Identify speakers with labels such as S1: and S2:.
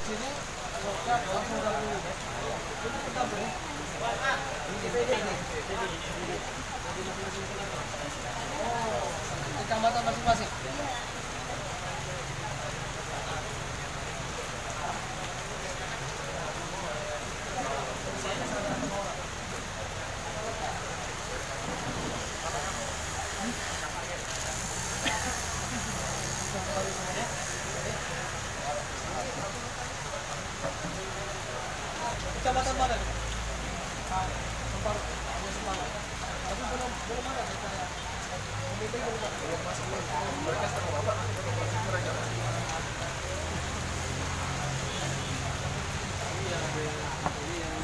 S1: Sini langsung ragu. Ini kita beri. Oh, kecamatan masing-masing. Kecamatan mana nih? Semparu. Hanya Semparu. Tapi belum ada nih kayak meeting belum masuk. Mereka sedang bapak mereka. Ini yang